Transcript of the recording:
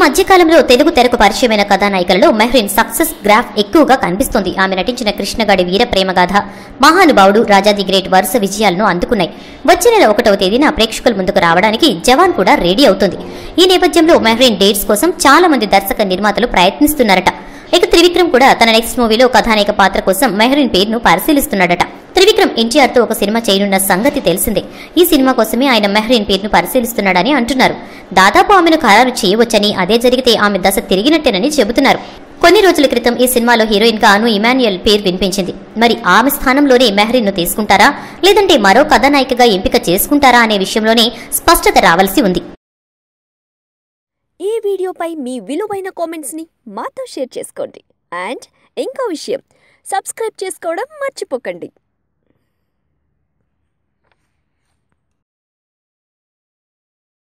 మధ్య కాలంలో తెలుగు తెరకు పరిచయమైన కథానాయికలలో మెహ్రీన్ సక్సెస్ గ్రాఫ్ ఎక్కువగా కనిపిస్తోంది. ఆమె నటించిన కృష్ణగాడి వీర ప్రేమగాథ, మహానుభావుడు, రాజా ది గ్రేట్ వరుస విజయాలను అందుకున్నాయి. వచ్చే నెల 1వ తేదీన ప్రేక్షకుల ముందుకు రావడానికి జవాన్ కూడా రెడీ అవుతుంది. ఈ నేపథ్యంలో మెహ్రీన్ డేట్స్ కోసం చాలా మంది దర్శక నిర్మాతలు ప్రయత్నిస్తున్నారట. ఇక త్రివిక్రమ్ కూడా తన నెక్స్ట్ మూవీలో కథానాయిక పాత్ర కోసం మెహ్రీన్ పేరును పరిశీలిస్తున్నాడట. త్రివిక్రమ్ ఎన్టీఆర్ తో ఒక సినిమా చేయనున్న సంగతి తెలిసిందే. ఈ సినిమా కోసమే ఆయన మెహ్రీన్ పేరును పరిశీలిస్తున్నాడని అంటున్నారు. దాదాపు ఆమెను ఖరారు చేయవచ్చని, అదే జరిగితే ఆమె దశ తిరిగినట్టేనని చెబుతున్నారు. కొన్ని రోజుల క్రితం ఈ సినిమాలో హీరోయిన్ గా అను ఇమాన్యుయల్ పేరు వినిపించింది. మరి ఆమె స్థానంలోనే మెహ్రీన్ ను తీసుకుంటారా, లేదంటే మరో కథానాయికగా ఎంపిక చేసుకుంటారా అనే విషయంలోనే స్పష్టత రావాల్సి ఉంది. ఈ వీడియోపై మీ విలువైన కామెంట్స్ ని మాతో షేర్ చేసుకోండి. అండ్ ఇంకో విషయం, సబ్స్క్రైబ్ చేసుకోవడం మర్చిపోకండి.